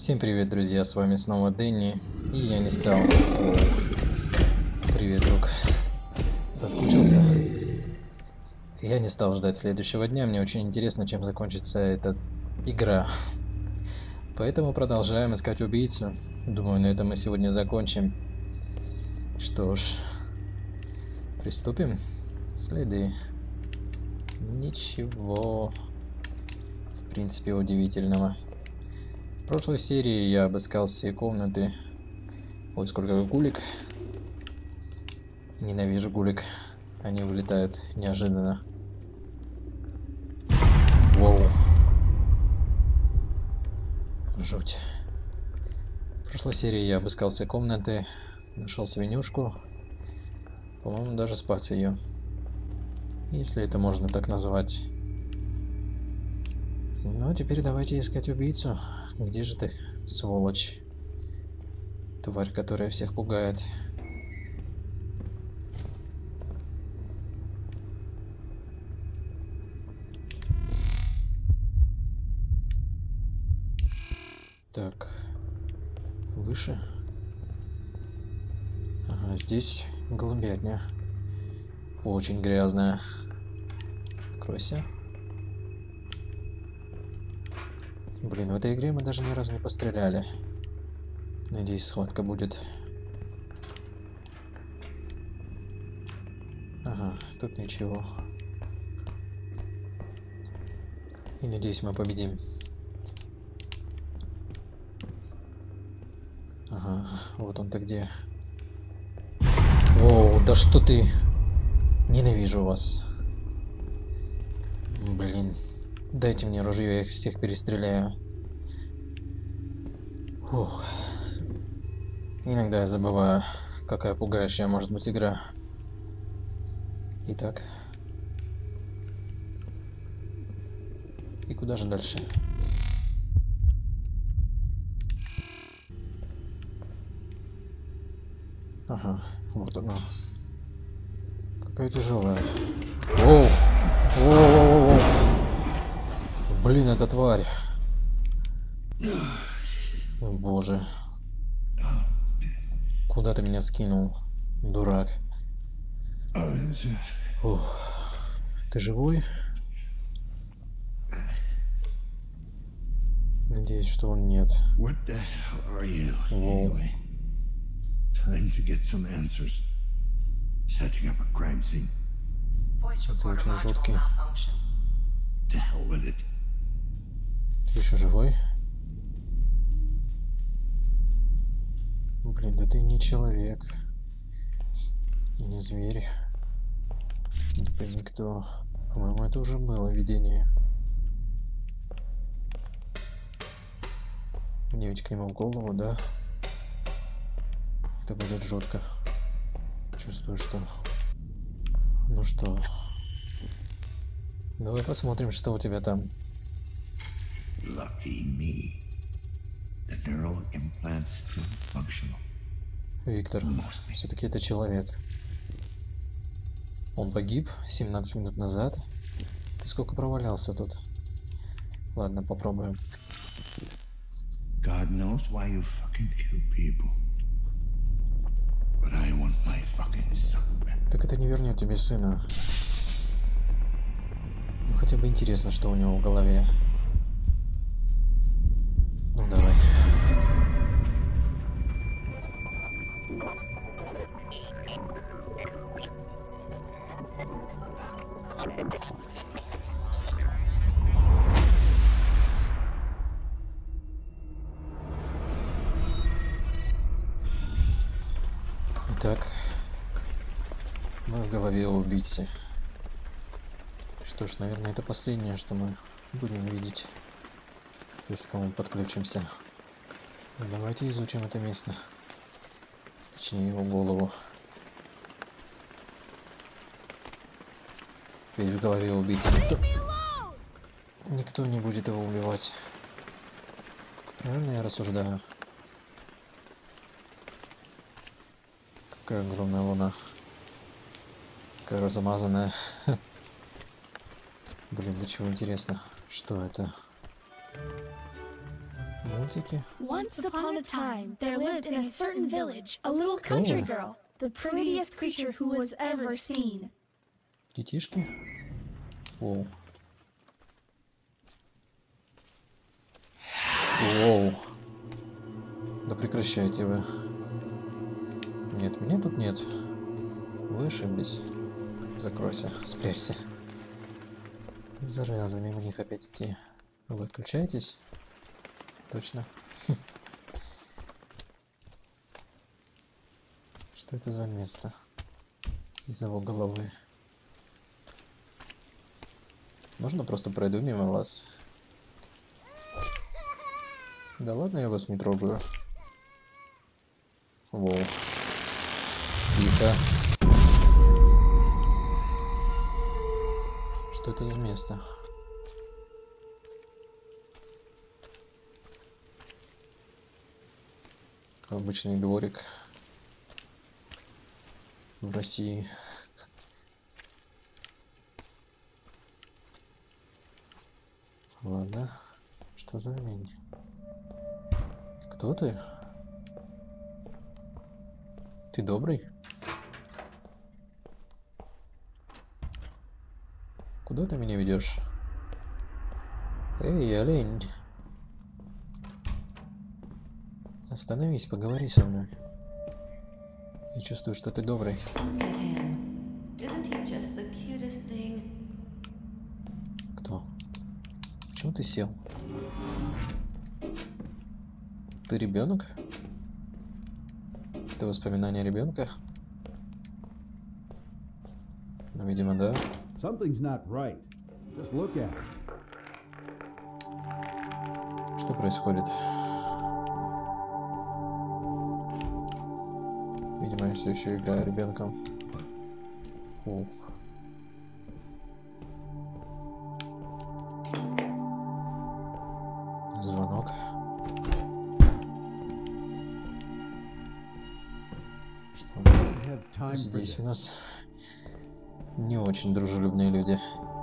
Всем привет, друзья, с вами снова Дэнни, и я не стал... Привет, друг. Соскучился? Я не стал ждать следующего дня, мне очень интересно, чем закончится эта игра. Поэтому продолжаем искать убийцу. Думаю, на этом мы сегодня закончим. Что ж, приступим. Следы. Ничего, в принципе, удивительного. В прошлой серии я обыскал все комнаты. Ой, сколько гулек. Ненавижу гулек. Они вылетают неожиданно. Воу. Жуть. В прошлой серии я обыскал все комнаты, нашел свинюшку. По-моему, даже спас ее. Если это можно так назвать. Ну, теперь давайте искать убийцу. Где же ты, сволочь? Тварь, которая всех пугает. Так. Выше. Ага, здесь голубятня. Очень грязная. Откройся. Блин, в этой игре мы даже ни разу не постреляли. Надеюсь, схватка будет. Ага, тут ничего. И надеюсь, мы победим. Ага, вот он-то где. Воу, да что ты... Ненавижу вас. Блин. Дайте мне ружье, я их всех перестреляю. Фух. Иногда я забываю, какая пугающая может быть игра. Итак. И куда же дальше? Ага, вот она. Какая тяжелая. Воу! Воу-воу-воу-воу! Блин, эта тварь. О, боже. Куда ты меня скинул, дурак? Ух. Ты живой? Надеюсь, что он нет. Воу. Это очень жуткий. Ты еще живой? Блин, да ты не человек. И не зверь. Не пойми кто. По-моему, это уже было видение. Мне ведь к нему в голову, да? Это будет жутко. Чувствую, что... Ну что... Давай посмотрим, что у тебя там. Виктор, все-таки это человек. Он погиб 17 минут назад. Ты сколько провалялся тут? Ладно, попробуем. Так это не вернет тебе сына. Ну хотя бы интересно, что у него в голове. Ну давай. Итак, мы в голове убийцы. Что ж, наверное, это последнее, что мы будем видеть. То есть, к кому подключимся. Давайте изучим это место. Точнее, его голову. Ведь в голове убийцы никто не будет его убивать. Правильно я рассуждаю? Какая огромная луна. Какая размазанная. Блин, до чего интересно. Что это? Мультики. Once upon a time, there lived in a certain village a little country girl, the prettiest creature who was ever seen. Детишки. Воу. Воу. Да прекращайте вы. Нет, меня тут нет. Вы ошиблись. Закройся, спрячься. Зараза, мимо них опять идти. Вы отключаетесь? Точно. Что это за место? Из его головы. Можно просто пройду мимо вас? Да ладно, я вас не трогаю. Воу. Тихо. Что это за место? Обычный дворик в России. Ладно. Что за лень? Кто ты? Ты добрый? Куда ты меня ведешь? Эй, олень! Остановись, поговори со мной. Я чувствую, что ты добрый. Кто? Почему ты сел? Ты ребенок? Это воспоминание ребенка? Ну, видимо, да. Что происходит? Видимо, я все еще играю ребенком. Ух. Звонок. Что у нас здесь? У нас не очень дружелюбные люди.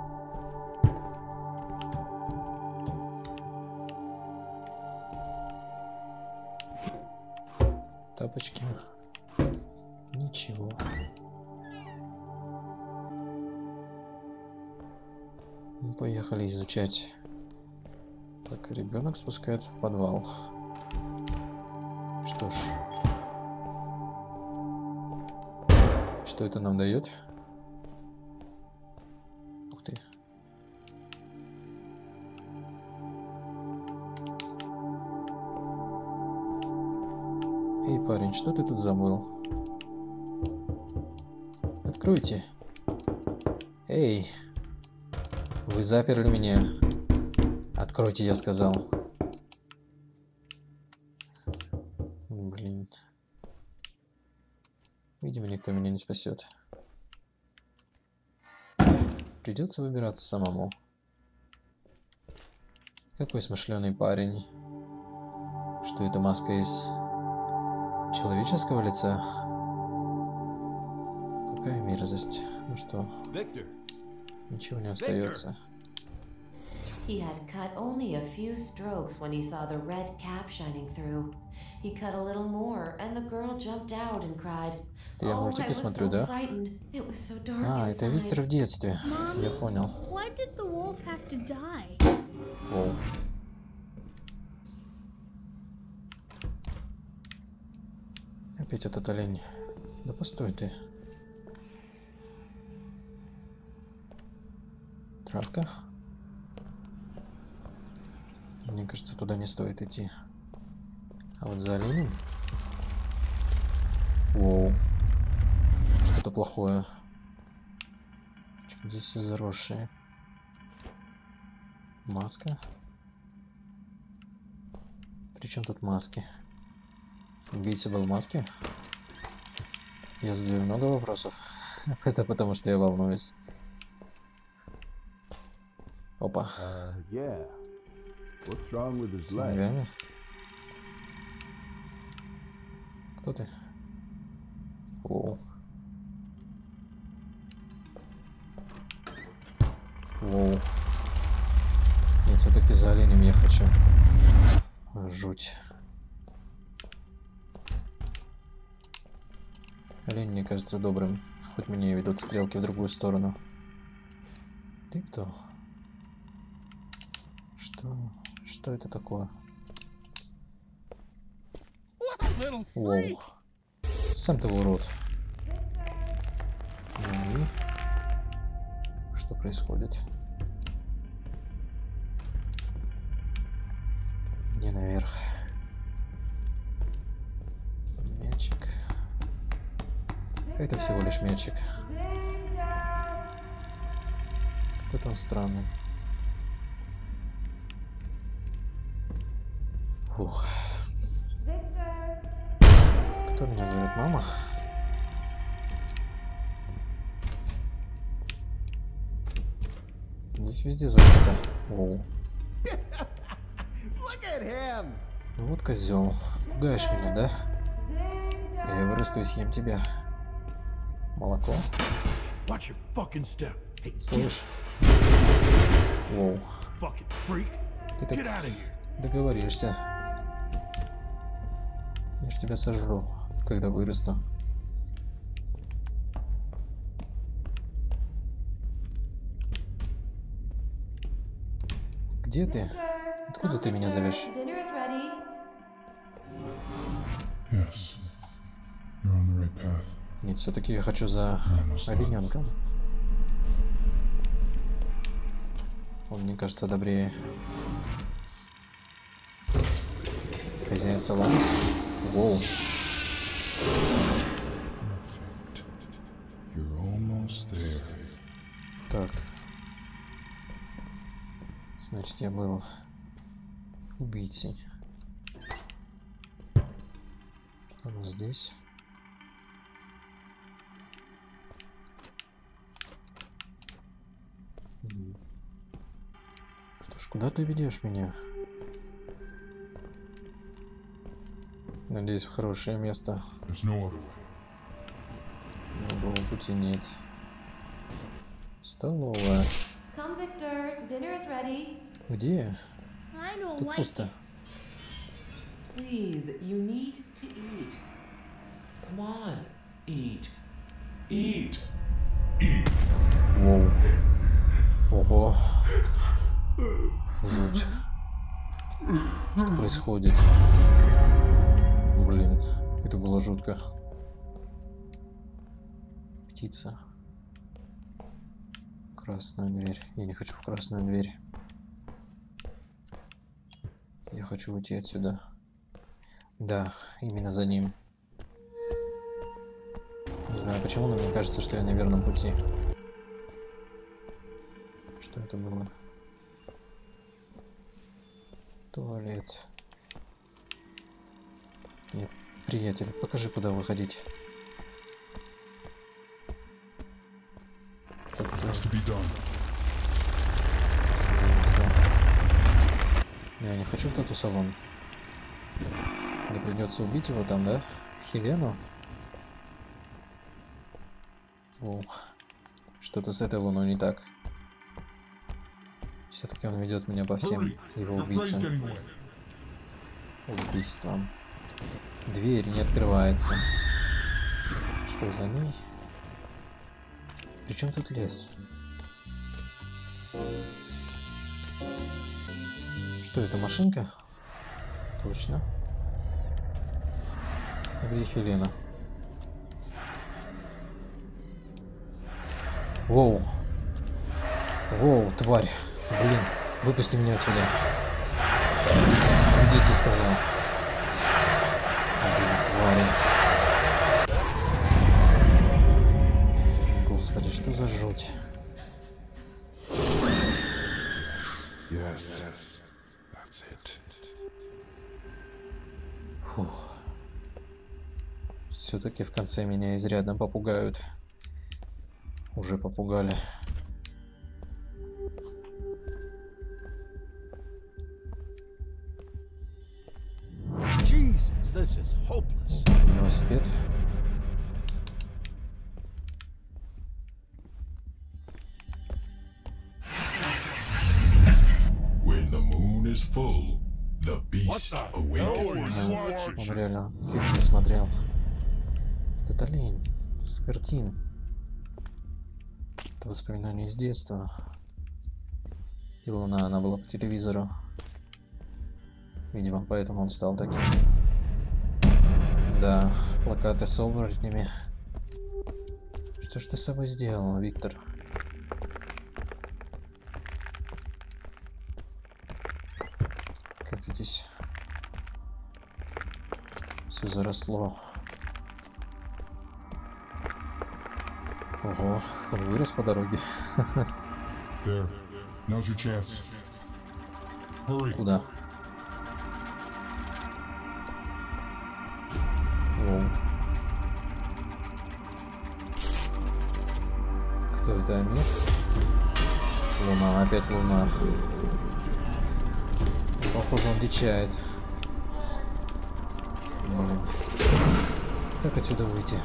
Тапочки. Ничего. Мы поехали изучать. Так, ребенок спускается в подвал. Что ж. Что это нам дает? Ух ты. Эй, парень, что ты тут забыл? Откройте. Эй, вы заперли меня. Откройте, я сказал. Блин. Видимо, никто меня не спасет. Придется выбираться самому. Какой смышленый парень. Что это маска из человеческого лица? Какая мерзость. Ну что, ничего не остается. He had cut only a few strokes when he saw the red cap shining through. He cut a little more, and the girl jumped out and cried, Я "Oh, I мультики was смотрю, so да? frightened. It was so dark А, это Виктор в inside." детстве. Я понял. Why did the wolf have to die? Воу. Опять этот олень. Да постой ты. Травка. Мне кажется, туда не стоит идти. А вот за оленем... Воу. Что-то плохое. Здесь все заросшее. Маска. Причем тут маски? Убийца был в маске? Я задаю много вопросов. Это потому, что я волнуюсь. Опа. С ногами. Кто ты? Воу. Воу. Нет, все-таки за оленем я хочу. Жуть. Олень мне кажется добрым, хоть меня и ведут стрелки в другую сторону. Ты кто? Что это такое? Воу. Сам ты урод. Ну и... Что происходит? Не наверх. Мячик. Это всего лишь мячик. Какой-то он странный. Фух. Кто меня зовет? Мама? Здесь везде закрыто. Оу. Ну вот козел. Пугаешь меня, да? Я вырасту и съем тебя. Молоко. Слышь? Воу. Ты так договоришься. Я ж тебя сожру, когда вырасту. Где ты? Откуда ты меня зовешь? Yes, you're on the right path. Нет, все-таки я хочу за олененком. Он, мне кажется, добрее. Хозяин салона. Воу. You're almost there. Так. Значит, я был убийцей. Что у нас здесь? Что ж, куда ты ведешь меня? Надеюсь, в хорошее место. There's no other way. Другого пути нет. Столовая. Come, Victor. Dinner is ready. Где? I don't Тут like пусто. it. Please, you need to eat. Come on, eat. Eat. Воу. Ого. Жуть. Что происходит? Блин, это было жутко. Птица. Красная дверь. Я не хочу в красную дверь. Я хочу уйти отсюда. Да, именно за ним. Не знаю почему, но мне кажется, что я на верном пути. Что это было? Туалет. Нет, приятель, покажи, куда выходить. Так, Has to be done. Я не хочу в тату-салон. Мне придется убить его там, да? Хелену? О, что-то с этой луной не так. Все-таки он ведет меня по всем его убийцам. Убийствам. Дверь не открывается. Что за ней? Причем тут лес? Что это, машинка? Точно. А где Хелена? Воу. Воу, тварь. Блин, выпусти меня отсюда. Идите, сказал. Блин, твари. Господи, что за жуть? Yes, that's it. Фух. Все-таки в конце меня изрядно попугают. Уже попугали. Jesus, this is hopeless. Велосипед. When the moon is full, The beast awakens. Он реально фильм не смотрел. Этот олень с картин. Это воспоминание из детства. И луна, она была по телевизору. Видимо, поэтому он стал таким. Да, плакаты с оборотнями. Что ж ты с собой сделал, Виктор? Как здесь все заросло. Ого, он вырос по дороге. There. Now's your chance. Hurry. Куда? Воу. Кто это, Амир? Луна, опять луна. Похоже, он дичает. Блин. Как отсюда выйти?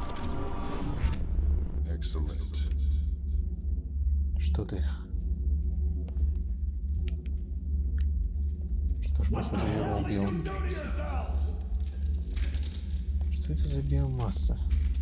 Excellent. Что ты? Что ж, похоже, я его убил. Что это за биомасса?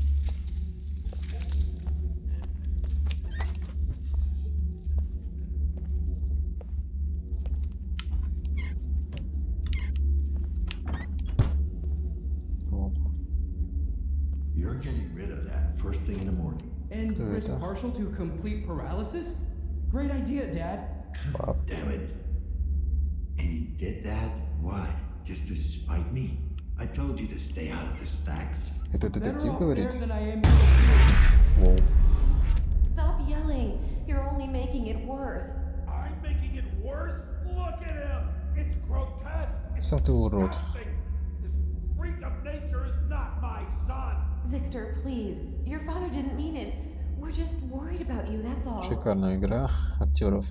You're getting rid of that first thing in the morning. And Кто risk это? partial to complete paralysis? Great idea, Dad. Пап. Damn it. And he did that? Why? Just to spite me? I told you to stay out of the stacks. Это Better детектив off говорит? there than I am. Воу. Stop yelling. You're only making it worse. I'm making it worse? Look at him! It's grotesque! It's Сам ты урод. disgusting. This freak of nature is not my son! Victor, please. Your father didn't mean it. We're just worried about you, that's all. Шикарная игра актеров.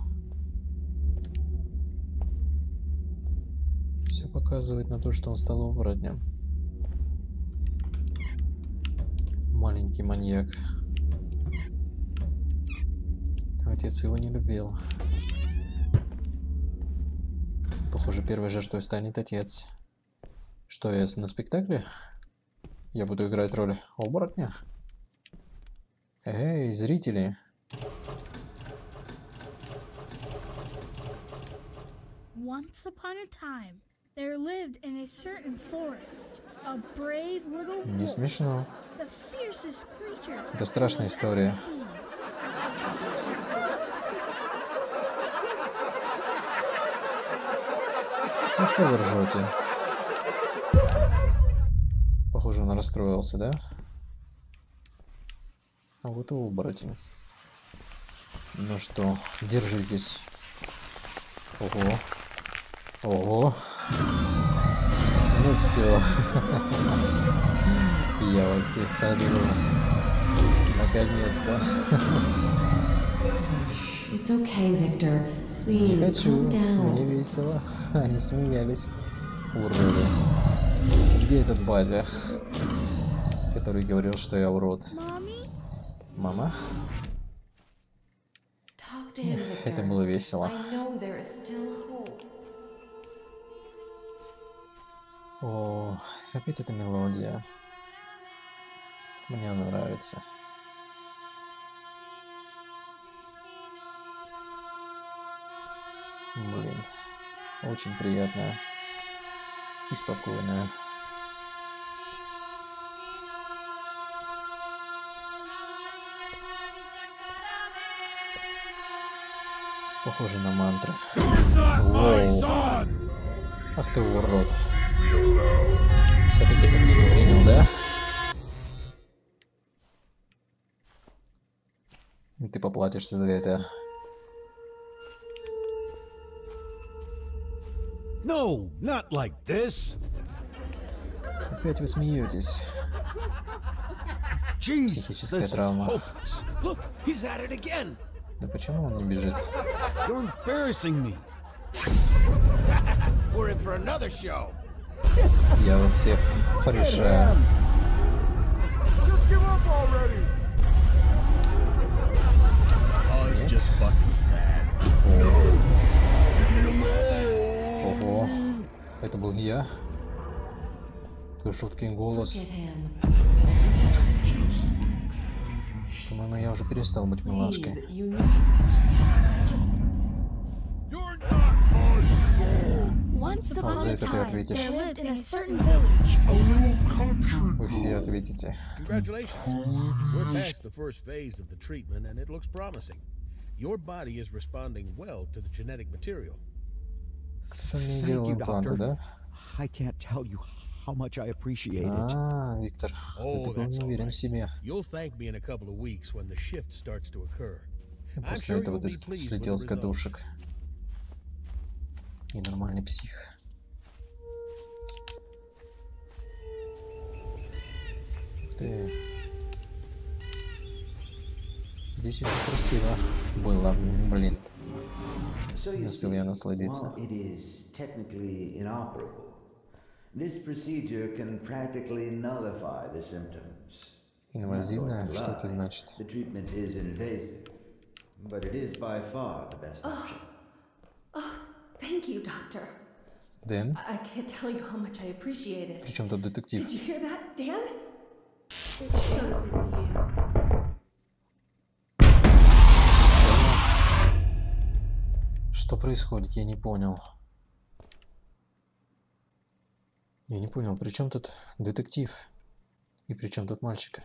Все показывает на то, что он стал оборотнем. Маленький маньяк. Отец его не любил. Похоже, первой жертвой станет отец. Что, я на спектакле? Я буду играть роль оборотня? Эй, зрители! Once upon a time, there lived in a certain forest a brave little Не wolf, смешно. the fiercest creature Это страшная who was история. ever seen. Ну что вы ржете? Похоже, он расстроился, да? А вот и оборотень. Ну что, держитесь. Ого. Ого. Ну все. Я вас всех сожру. Наконец-то. It's okay, Victor. Не Please, хочу. calm down. Мне весело. Они смеялись. Уроды. Где этот батя, который говорил, что я урод? Mommy? Мама? Talk to him, Victor. Это было весело. I know there is still hope. О, опять эта мелодия. Мне она нравится. Блин, очень приятная и спокойная. Похоже на мантры. Воу. Ах ты урод. Все-таки ты меня не принял, да? И ты поплатишься за это. No, not like this. Опять вы смеетесь. Jesus, Психическая this is травма. hopeless. Look, he's at it again. Да почему он не бежит? You're embarrassing me. We're in for another show. Я вас всех порешаю. Just give up already. Oh, it's just fucking sad. Ого. был я. Такой жуткий голос. Look at him. По-моему, я уже перестал быть милашкой. Please, you need. Once upon За a это ты time, ответишь. there lived in a certain village. Вы все ответите. Congratulations. We're past the first phase of the treatment, and it looks promising. Your body is responding well to the genetic material. Кто мне делал импланты, да? I can't tell you how much I appreciate it. А, Виктор, ты был не уверен в себе. You'll thank me in a couple of weeks when the shift starts to occur. I'm После sure этого you'll ты be pleased with слетел the с results. катушек. Ненормальный псих. Ух ты. Здесь очень красиво было, блин. So Не you успел see, я насладиться. while it is technically inoperable, this procedure can practically nullify the symptoms. Инвазивная? Что это значит? The treatment is invasive, but it is by far the best option. Thank you, Doctor. Дэн? I can't tell you how much I appreciate it. Причем тут детектив? Did you hear that, Dan? It should have been you. Что происходит? Я не понял. Я не понял, при чем тут детектив? И при чем тут мальчик?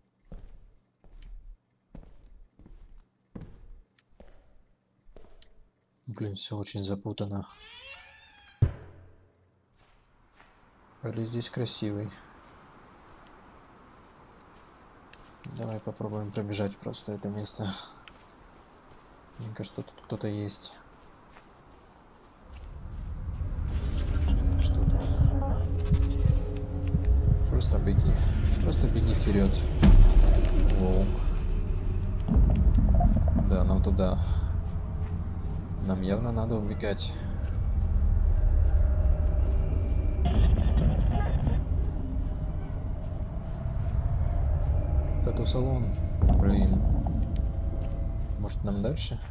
Блин, все очень запутано. Или здесь красивый. Давай попробуем пробежать просто это место. Мне кажется, тут кто-то есть. Что тут? Просто беги. Просто беги вперед. Воу. Да, нам туда. Нам явно надо убегать. Тату-салон. Блин. Может, нам дальше?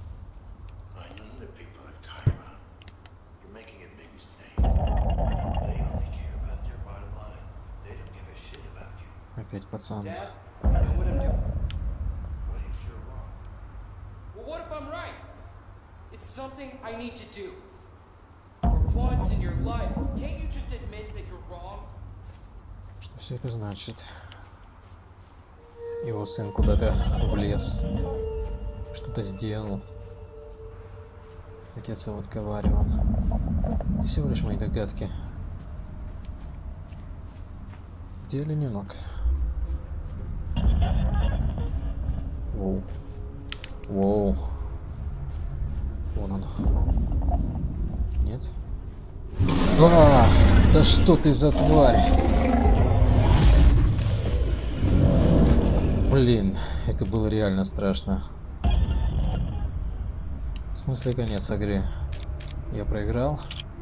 Опять пацан. Dad, I know what I'm doing. What if you're wrong? Well, what if I'm right? It's something I need to do. For once in your life, can't you just admit that you're wrong? Что все это значит? Его сын куда-то влез. Что-то сделал. Отец его отговаривал. Это всего лишь мои догадки. Где олененок? Воу. Воу. Вон он. Нет? А, да что ты за тварь? Блин, это было реально страшно. В смысле, конец игры? Я проиграл?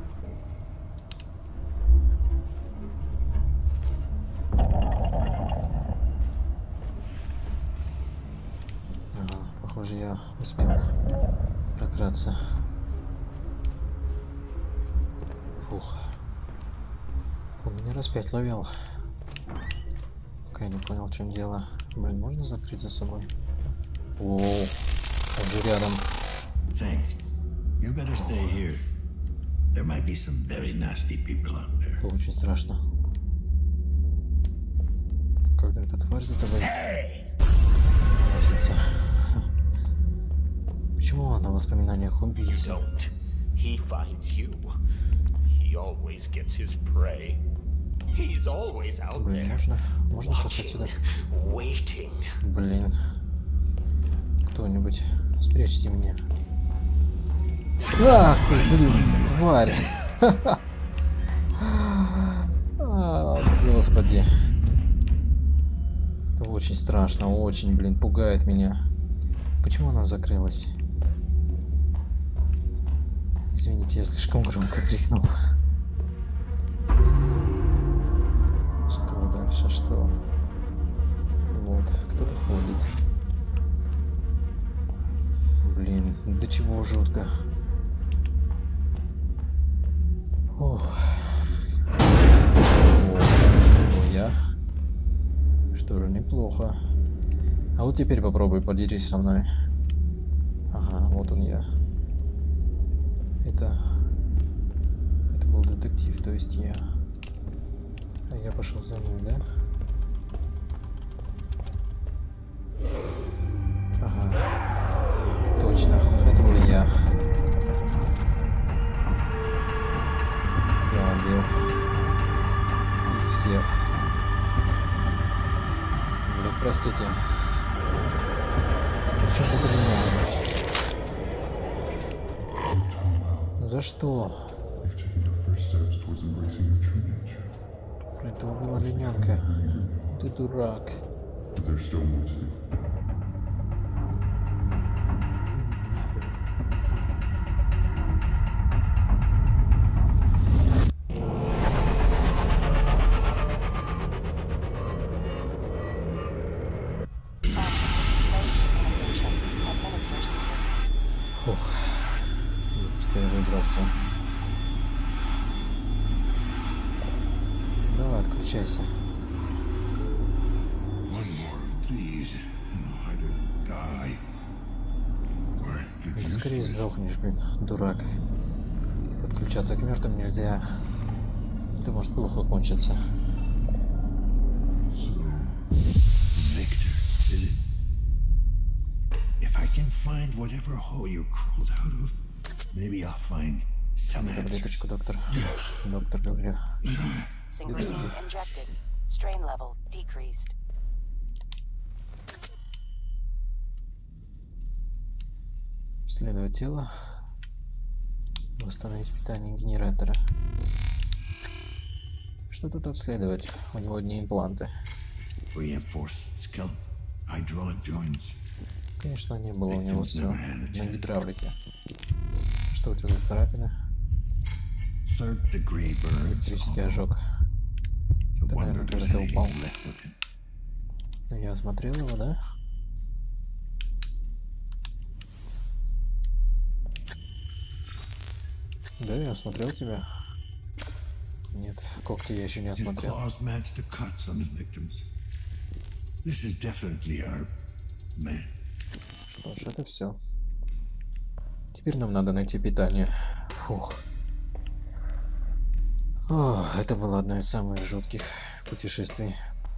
Ага, похоже, я успел прократься. Фух. Он меня раз 5 ловил. Пока я не понял, в чем дело. Блин, можно закрыть за собой? Воу, уже рядом. Thanks. You better stay here. There might be some very nasty people out there. Это очень страшно. Когда эта тварь за тобой носится. Почему он на воспоминаниях убийцы? He finds you. He always gets his prey. He's always out Блин, there. можно просто отсюда? Waiting. Блин. Кто-нибудь, спрячьте меня. Ах ты, блин, тварь. Господи. Это очень страшно, очень, блин, пугает меня. Почему она закрылась? Извините, я слишком громко крикнул. Что дальше, что? Вот, кто-то ходит. Блин, до чего жутко. Ох. Тоже неплохо. А вот теперь попробуй подерись со мной. Ага, вот он я. Это был детектив, то есть я. А я пошел за ним, да? Ага. Точно, это был я. Я убил их всех. Блин, простите. Причем тут меня? За что? Блин, ты убил олененка. Ты дурак. Фух. Все, я выбрался. Давай, отключайся. Ты скорее сдохнешь, блин, дурак. Подключаться к мертвым нельзя. Это может плохо кончиться. Таблеточку, доктор. Доктор, говорю. Исследовать тело. Восстановить питание генератора. Что тут обследовать? У него одни импланты. Конечно, не было у него все на гидравлике. Что у тебя за царапина? Электрический ожог. Это, наверное, когда ты упал. Я осмотрел его, да? Да, я осмотрел тебя. Нет, когти я еще не осмотрел. Что ж, это все. Теперь нам надо найти питание. Фух. О, это было одно из самых жутких путешествий.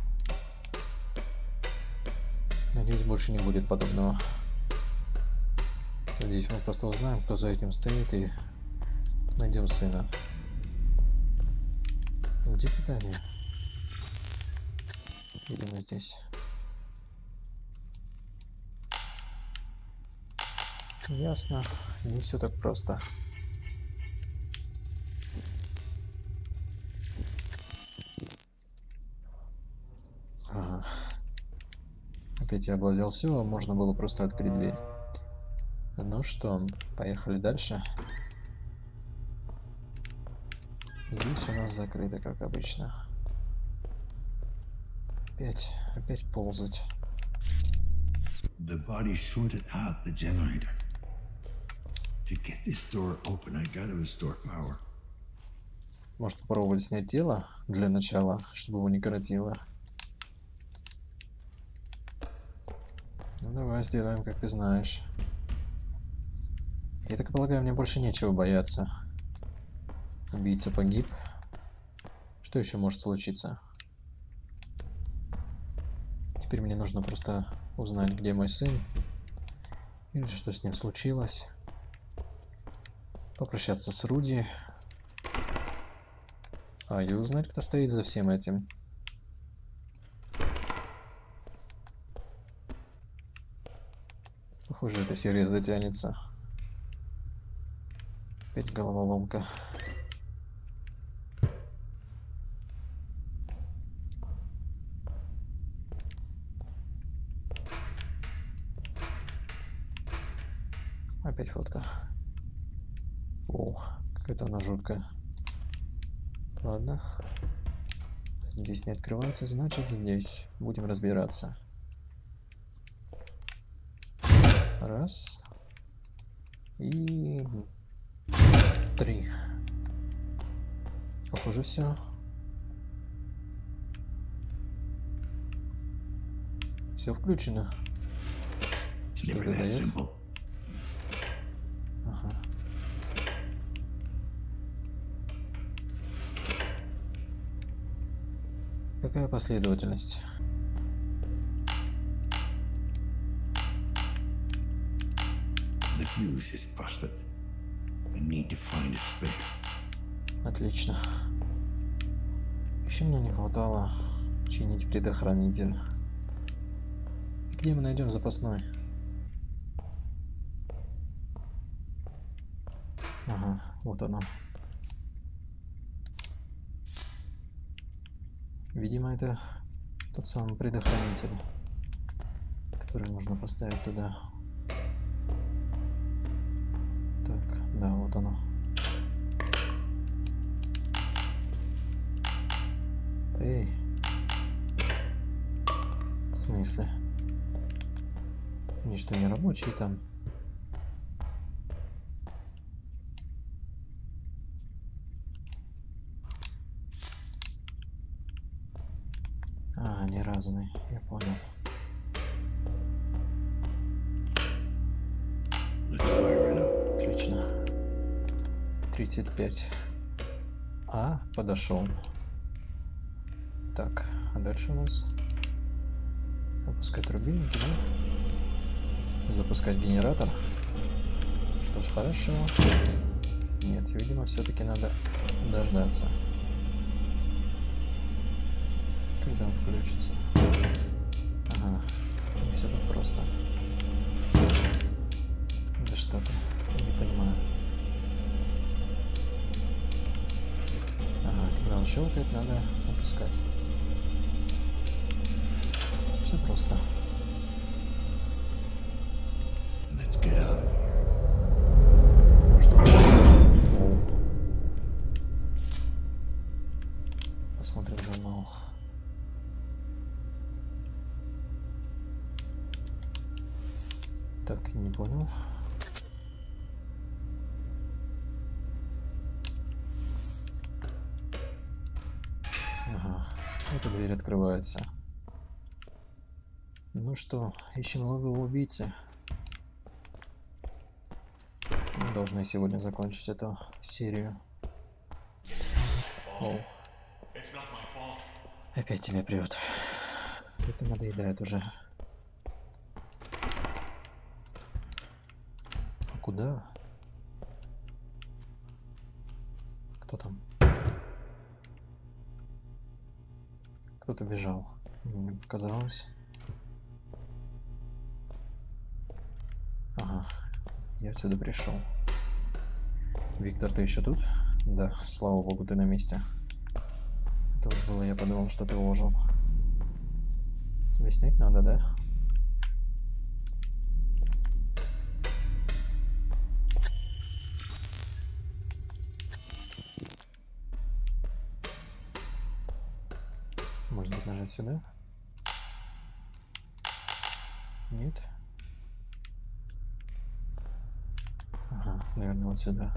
Надеюсь, больше не будет подобного. Надеюсь, мы просто узнаем, кто за этим стоит, и найдем сына. Где питание? Видимо, здесь. Ясно. Не все так просто. Ага. Опять я облазил все, можно было просто открыть дверь. Ну что, поехали дальше. Здесь у нас закрыто, как обычно. Опять ползать. The body shorted out the generator. To get this door open, I gotta restore power. Может, попробовать снять тело для начала, чтобы его не коротило. Ну давай сделаем, как ты знаешь. Я так полагаю, мне больше нечего бояться. Убийца погиб. Что еще может случиться? Теперь мне нужно просто узнать, где мой сын. Или же что с ним случилось. Попрощаться с Руди. И узнать, кто стоит за всем этим. Похоже, эта серия затянется. Опять головоломка. Опять фотка. О, какая-то она жуткая. Ладно. Здесь не открывается, значит здесь. Будем разбираться. Раз. И 3. Похоже, все. Все включено. Что это дает? Ага. Какая последовательность? The fuse is busted. I need to find a spare. Отлично. Еще мне не хватало чинить предохранитель. Где мы найдем запасной? Ага, вот оно. Видимо, это тот самый предохранитель, который нужно поставить туда. Так, да, вот оно. Эй. В смысле? Они что, не рабочие там? А, они разные, я понял. Отлично. 35. А, подошел. Так, а дальше у нас опускать рубильники, да? Запускать генератор. Что ж, хорошо. Нет, видимо, все-таки надо дождаться, когда он включится. Ага, не все так просто. Да что ты, я не понимаю. Ага, когда он щелкает, надо опускать. Все просто. Let's get out of here. Что? Посмотрим журнал. Так, не понял. Ага, эта дверь открывается. Ну что, ищем логово убийцы. Мы должны сегодня закончить эту серию. О. Опять тебя прет. Это надоедает уже. А куда? Кто там? Кто-то бежал. Мне показалось. Ага, я отсюда пришел. Виктор, ты еще тут? Да, слава богу, ты на месте. Это уж было, я подумал, что ты ожил. Тебе снять надо, да? Может быть, нажать сюда? Нет? Ага, наверное, вот сюда.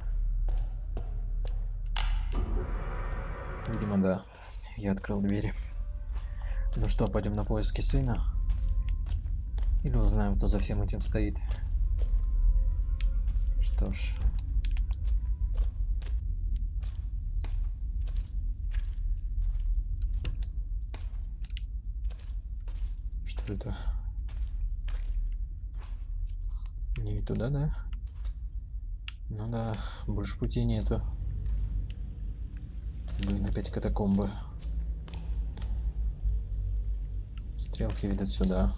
Видимо, да. Я открыл двери. Ну что, пойдем на поиски сына? Или узнаем, кто за всем этим стоит? Что ж. Что это? Не туда, да? Ну да, больше пути нету. Блин, опять катакомбы. Стрелки ведут сюда.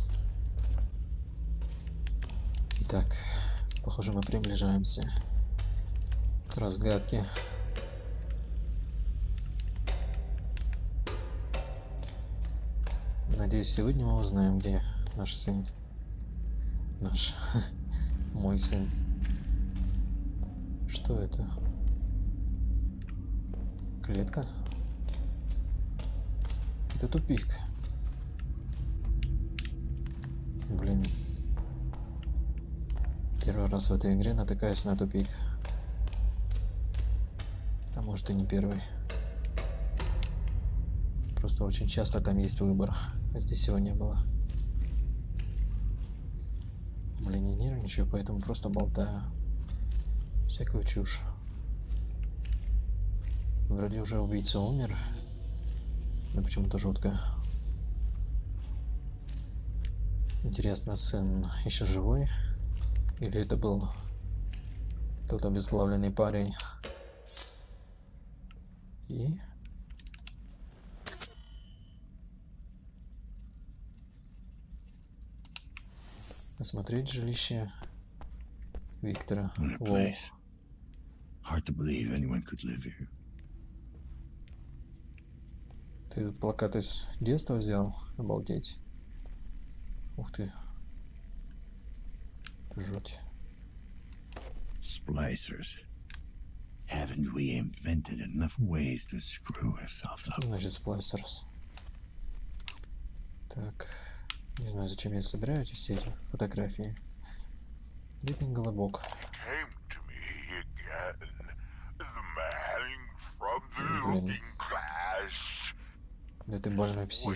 Итак, похоже, мы приближаемся к разгадке. Надеюсь, сегодня мы узнаем, где наш сын. Мой сын. Что это? Клетка? Это тупик. Блин. Первый раз в этой игре натыкаюсь на тупик. А может и не первый. Просто очень часто там есть выбор. А здесь его не было. Блин, я нервничаю, поэтому просто болтаю всякую чушь. Вроде уже убийца умер, но почему-то жутко. Интересно, сын еще живой? Или это был тот обезглавленный парень? И... осмотреть жилище Виктора. Hard to believe anyone could live here. Ты этот плакат из детства взял? Обалдеть. Ух ты. Жуть. Splicers. Haven't we invented enough ways to screw ourselves up? Что значит splicer's? Так. Не знаю, зачем я собираю эти все эти фотографии. Бедный голубок. Блин. Да ты больной псих.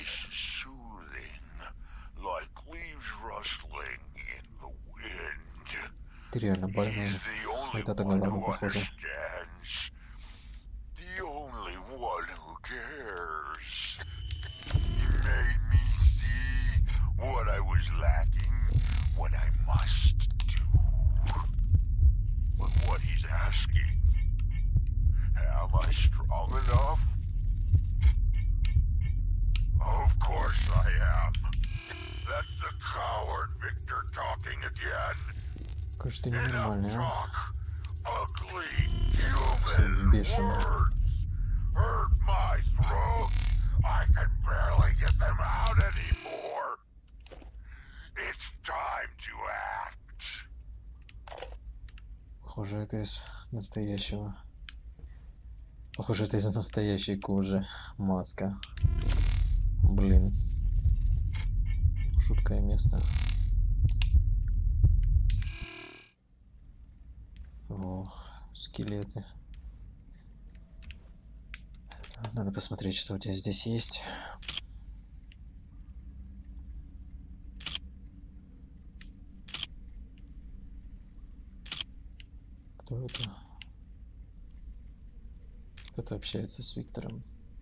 Ты реально больной. Это голова похоже. What I was lacking, what I must do. But what he's asking, am I strong enough? Of course I am. That's the coward Victor talking again. Кажется, ненормальный, а? Ugly human words hurt my throat. I can barely get them out anymore. It's time to act. Похоже, это из настоящего. Похоже, это из настоящей кожи. Маска. Блин. Жуткое место. Ох, скелеты. Надо посмотреть, что у тебя здесь есть. Кто это? Кто-то общается с Виктором.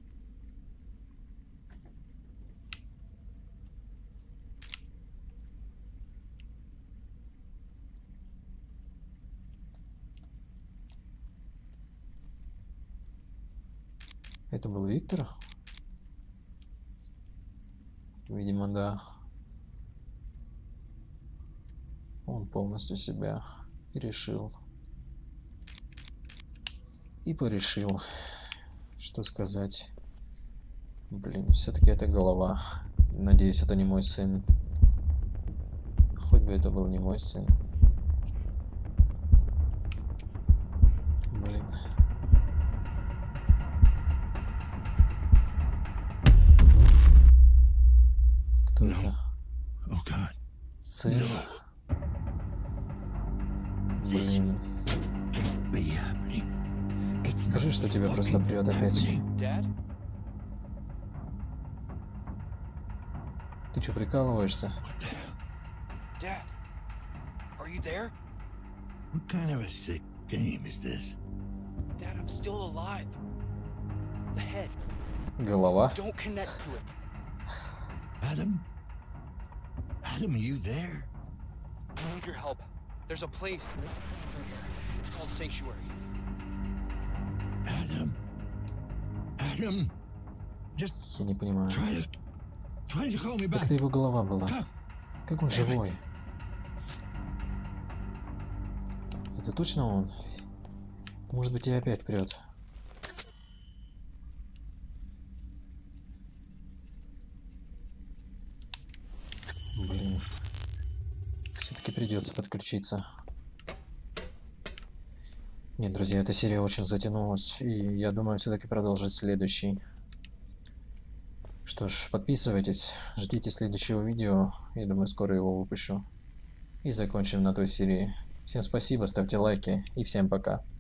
Это был Виктор? Видимо, да. Он полностью себя решил. И порешил. Что сказать? Блин, все-таки это голова. Надеюсь, это не мой сын. Хоть бы это был не мой сын. Блин. Кто это? Сын? Блин. Скажи, что тебя просто прет опять. Ты что, прикалываешься? Dad, are you there? What kind of a sick game is this? Dad, I'm still alive. The head. Голова? Don't connect to it. Adam? Adam, are you there? I need your help. There's a place it's called Sanctuary. Adam? Adam? Just Я не понимаю. Try to call me back. Так это его голова была. Как он живой? Это точно он? Может быть, тебя опять прет. Блин. Все-таки придется подключиться. Нет, друзья, эта серия очень затянулась, и я думаю, все-таки продолжить следующий. Что ж, подписывайтесь, ждите следующего видео, я думаю, скоро его выпущу. И закончим на той серии. Всем спасибо, ставьте лайки, и всем пока.